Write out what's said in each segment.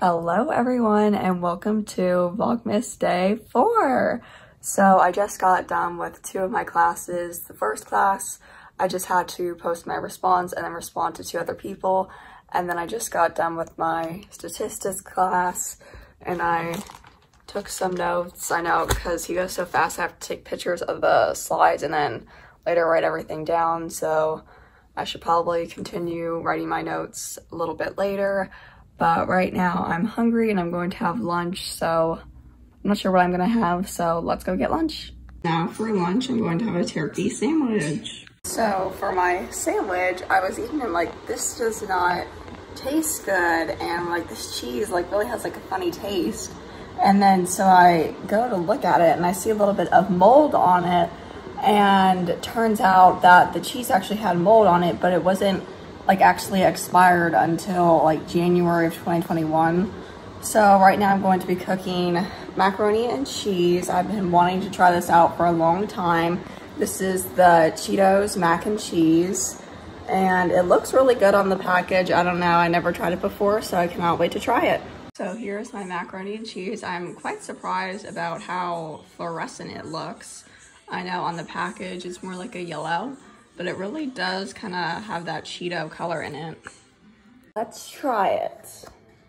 Hello everyone and welcome to Vlogmas Day 4. So I just got done with 2 of my classes. The first class, I just had to post my response and then respond to 2 other people. And then I just got done with my statistics class and I took some notes. I know because he goes so fast I have to take pictures of the slides and then later write everything down. So I should probably continue writing my notes a little bit later. But right now I'm hungry and I'm going to have lunch, so I'm not sure what I'm gonna have, so let's go get lunch. Now for lunch, I'm going to have a turkey sandwich. So for my sandwich, I was eating and like, this does not taste good, and like this cheese like really has like a funny taste. And then so I go to look at it and I see a little bit of mold on it, and it turns out that the cheese actually had mold on it, but it wasn't like actually expired until like January of 2021. So right now I'm going to be cooking macaroni and cheese. I've been wanting to try this out for a long time. This is the Cheetos mac and cheese and it looks really good on the package. I don't know, I never tried it before, so I cannot wait to try it. So here's my macaroni and cheese. I'm quite surprised about how fluorescent it looks. I know on the package it's more like a yellow, but it really does kind of have that Cheeto color in it. Let's try it.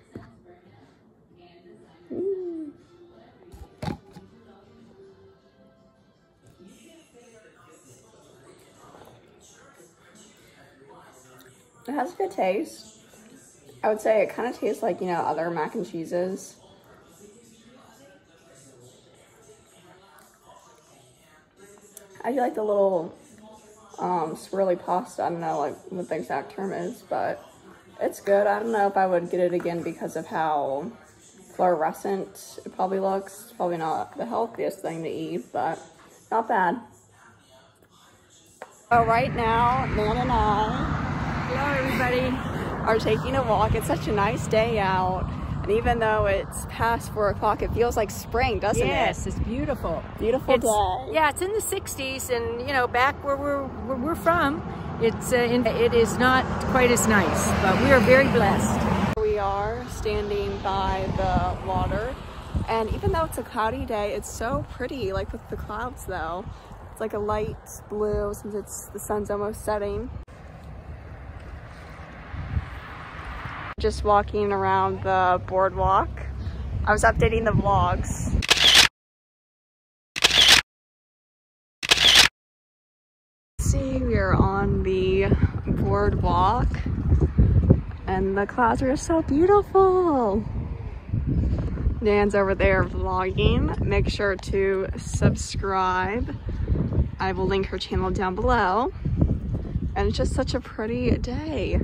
It has a good taste. I would say it kind of tastes like, you know, other mac and cheeses. I do like the little swirly pasta. I don't know like what the exact term is, but it's good. I don't know if I would get it again because of how fluorescent it probably looks. It's probably not the healthiest thing to eat, but not bad. So right now, Nan and I, hello everybody, are taking a walk. It's such a nice day out. And even though it's past 4 o'clock, it feels like spring, doesn't it? Yes, it's beautiful. Beautiful day. Yeah, it's in the 60s, and you know, back where we're from, it is not quite as nice, but we are very blessed. We are standing by the water, and even though it's a cloudy day, it's so pretty. Like with the clouds, though, it's like a light blue since the sun's almost setting. Just walking around the boardwalk. I was updating the vlogs. See, we are on the boardwalk and the clouds are so beautiful. Dan's over there vlogging. Make sure to subscribe. I will link her channel down below. And it's just such a pretty day.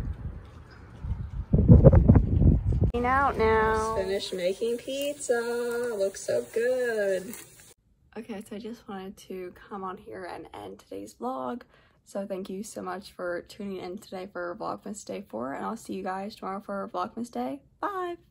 Out now. Just finished making pizza. Looks so good. Okay, so I just wanted to come on here and end today's vlog. So thank you so much for tuning in today for Vlogmas Day 4, and I'll see you guys tomorrow for Vlogmas Day 5.